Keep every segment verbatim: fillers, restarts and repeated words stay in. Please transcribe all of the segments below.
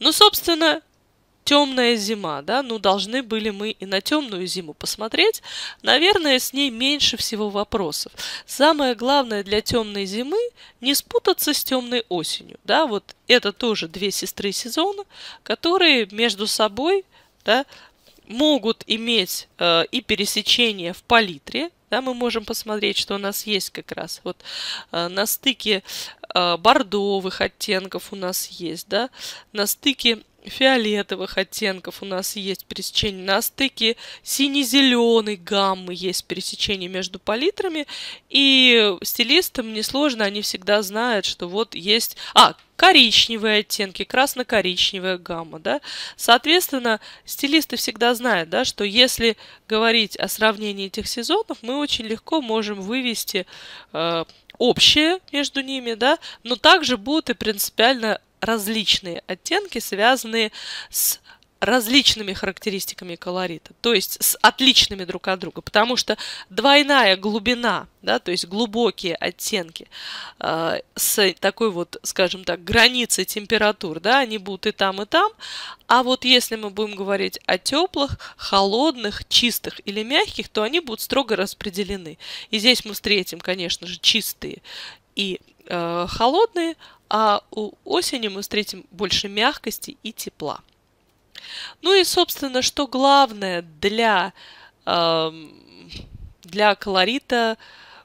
Ну, собственно, темная зима, да, ну должны были мы и на темную зиму посмотреть. Наверное, с ней меньше всего вопросов. Самое главное для темной зимы не спутаться с темной осенью, да, вот это тоже две сестры сезона, которые между собой, да, могут иметь э, и пересечение в палитре. Да, мы можем посмотреть, что у нас есть как раз вот э, на стыке э, бордовых оттенков у нас есть, да, на стыке фиолетовых оттенков у нас есть пересечение, на стыке сине-зеленой гаммы есть пересечение между палитрами, и стилистам несложно, они всегда знают, что вот есть... А, коричневые оттенки, красно-коричневая гамма, да. Соответственно, стилисты всегда знают, да, что если говорить о сравнении этих сезонов, мы очень легко можем вывести э, общее между ними, да, но также будут и принципиально различные оттенки, связанные с различными характеристиками колорита, то есть с отличными друг от друга, потому что двойная глубина, да, то есть глубокие оттенки э, с такой вот, скажем так, границей температур, да, они будут и там, и там, а вот если мы будем говорить о теплых, холодных, чистых или мягких, то они будут строго распределены. И здесь мы встретим, конечно же, чистые и э, холодные, а у осени мы встретим больше мягкости и тепла. Ну и, собственно, что главное для, э, для колорита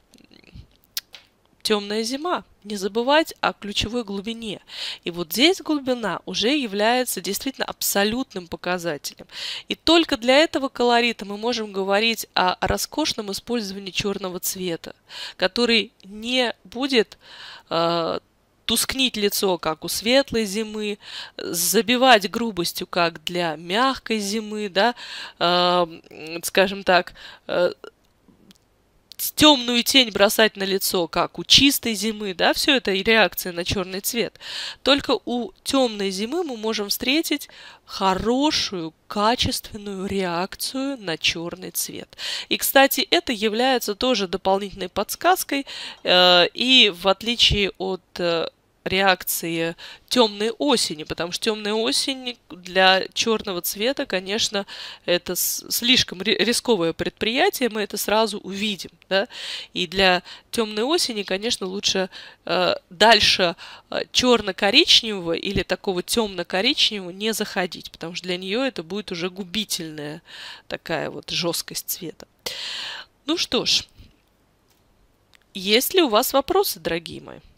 темная зима. Не забывать о ключевой глубине. И вот здесь глубина уже является действительно абсолютным показателем. И только для этого колорита мы можем говорить о роскошном использовании черного цвета, который не будет э, тускнить лицо, как у светлой зимы, забивать грубостью, как для мягкой зимы, да, э, скажем так, э, темную тень бросать на лицо, как у чистой зимы, да, все это реакция на черный цвет. Только у темной зимы мы можем встретить хорошую, качественную реакцию на черный цвет. И, кстати, это является тоже дополнительной подсказкой, э, и в отличие от э, реакции темной осени, потому что темная осень для черного цвета, конечно, это слишком рисковое предприятие, мы это сразу увидим, да? И для темной осени, конечно, лучше э, дальше э, черно-коричневого или такого темно-коричневого не заходить, потому что для нее это будет уже губительная такая вот жесткость цвета. Ну что ж, есть ли у вас вопросы, дорогие мои?